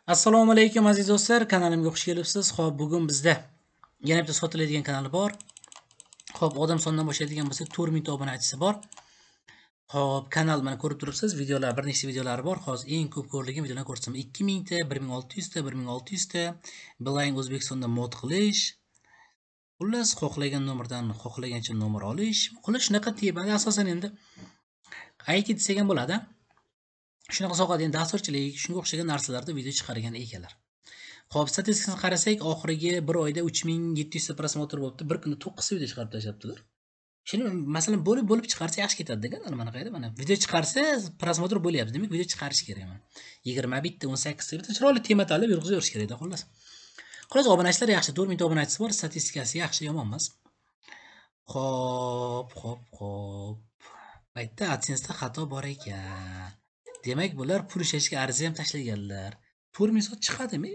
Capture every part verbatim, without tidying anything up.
Assalomu alaykum aziz do'stlar, kanalimga xush kelibsiz. Xo'p, bugun bizda yana bitta sotiladigan kanal bor. Xo'p, odam sonidan boshlaydigan bo'lsak, to'rt ming ta obunachisi bor. Xo'p, kanal mana ko'rib turibsiz, videolar, bir nechta videolar bor. Hozir eng ko'p ko'rilgan videolarni ko'rsatam. ikki ming ta, bir ming olti yuz ta, bir ming olti yuz ta Beeline O'zbekistonda mod qilish. Xullas, xohlagan nomerdan xohlagancha nomer olish. Xullas shunaqa tebada asosan endi I T desak ham bo'ladi. Shunaqa sohada endi dasturchilik, shunga o'xshagan narsalarda video chiqargan ekanlar. Xo'p, statistikasini qarasak, oxirgi bir oyda uch ming yetti yuz ta prosmotr bo'libdi. Bir kunda to'qqiz ta video chiqarib tashlabdilar. Shuni masalan bo'lib bo'lib chiqarsa yaxshi ketadi kanal mana qayda mana. Video chiqarsa prosmotr bo'lyapti. Demak, video chiqarish kerak mana. yigirma bitta, o'n sakkiz ta bitta chiroyli tema tanlab yurg'izib yurish kerak edi, xullas. Xullas, obunachilar yaxshi, to'rt ming ta obunachisi bor, statistikasi yaxshi, yomon emas. Xo'p, xo'p, xo'p. Baytda AdSense da xato bor ekan. Demak, bular pul ishlashga ariza ham tashlaganlar. to'rt ming soat chiqadimi?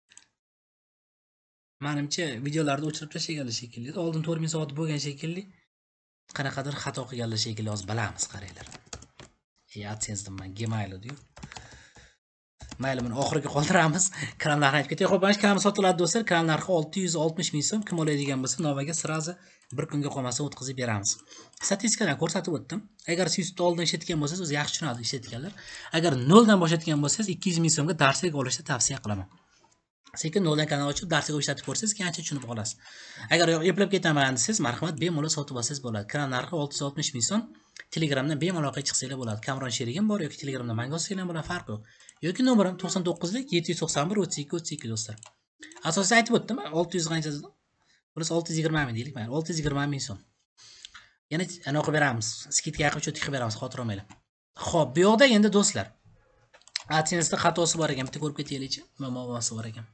Menimcha videolarni o'chirib tashlaganlar shekilli. Oldin to'rt ming soat bo'lgan shekilli. Qanaqadir xato qilganlar shekilli, hozir bilamiz, qaranglar. E AdSense dan men Gmail diyor. Mayli, buni oxiriga qoldiramiz. Kanal narxini aytib ketay. Xo'p, mana shu kanal sotiladi do'stlar. Kanal narxi olti yuz oltmish ming so'm. Kim oladigan bo'lsa, novaga sirazi bir kunga qolmasa o'tkazib beramiz. Statistikadan ko'rsatib o'tdim. Agar siz yuzta oldin ishlatgan bo'lsangiz, o'zi yaxshi tushunadi ishlatganlar. Agar noldan boshlatgan bo'lsangiz, ikki yuz ming so'mga darslik olishni tavsiya qilaman. Sekin noldan kanal ochib, darslik ishlatib ko'rsangiz, qancha tushunib qolasiz. Agar yo'q, eplab ketaman desangiz, marhamat, bemalol sotib olsangiz bo'ladi. Kanal narxi olti yuz oltmish ming so'm. Telegramdan bemalol aloqaga chiqsanglar bo'ladi. Kamron sherigim bor yoki Telegramdan menga olsanglar ham bo'ladi, farqi yo'q. Yoki nomerim to'qson to'qqizlik yetti yuz to'qson bir o'ttiz ikki o'ttiz ikki do'stlar. Asosiy aytib o'tdim, olti yuz qancha dedim? Burasi olti yuz yigirma ming deylik, mayli, olti yuz yigirma ming so'm. Yana anaqa beramiz. Skidga yaqin cho'tib beramiz, xotir olmanglar. Xo'p, bu yoqda endi do'stlar, AdSense'da xatosi bor ekan, bitta ko'rib ketaylikchi. Muammosi bor ekan.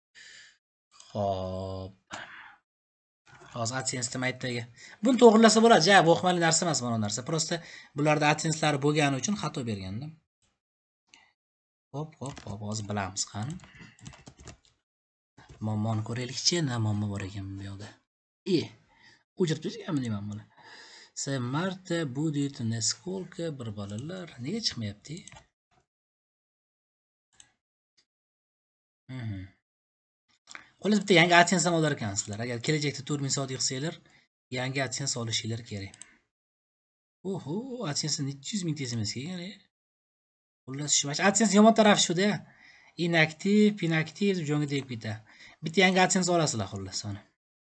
Xo'p. Hozir AdSense maytdagi. Buni to'g'rilasa bo'ladi. Ja, bu o'xmali narsa emas mana narsa. Prosta bularda AdSense'lari bo'lgani uchun xato berganda. Hop, hop, hop, hozir bilamiz qani. Muammoni ko'raylikchi, nima muammo bor ekan bu yoqda. E, o'chirib tashlaganmi deyman buni. Sen marta будет насколько bir bolalar nega chiqmayapti? Mhm. Xullas bitta yangi AdSense dan olar ekansizlar. Agar kelajakda to'rt ming soat yig'sanglar, yangi AdSense olishinglar kerak. Oho, AdSense necha yuz ming tezimiz kelgan. Xullas shu AdSense yomon tarafi shu-da. Inaktiv, inaktiv jonga tegib ketadi. Bitta yangi AdSense olasizlar xullas uni.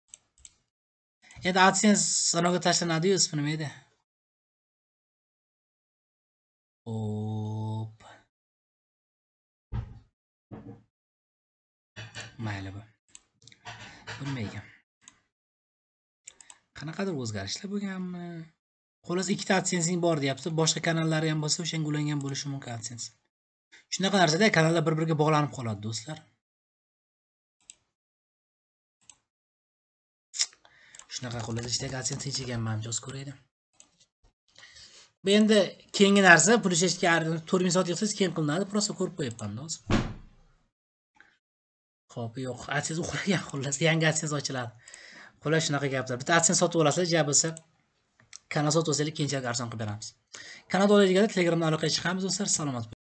Endi AdSense sanoga tashlanadi-yu, ismi nima edi? Hop. Mayli bu. Bilmayman. Qanaqadir o'zgarishlar bo'lganmi? Xullas ikkita AdSense'ing bor deyapti. Boshqa kanallari ham bo'lsa, o'shanga ulangan bo'lishi mumkin AdSense. Shunaqa narsada kanallar bir-biriga bog'lanib qoladi do'stlar. Shunaqa xullas ichidagi AdSense ichiganman, joz ko'raylik. Bu endi keyingi narsa, pul ishlashga to'rt ming soat yig'sangiz keyin qilinadi, prosta ko'rib qo'yapman hozir. Xo'p, yo'q, AdSense uxlagan xullas, yangi AdSense ochiladi. Xullas shunaqa gaplar. Bitta AdSense sotib olasizlar, ja bo'lsa kanal sotib olsangiz keyinchalik arzon qilib beramiz. Kanal oladiganlar Telegramdan aloqaga chiqamiz do'stlar, salomat bo'ling.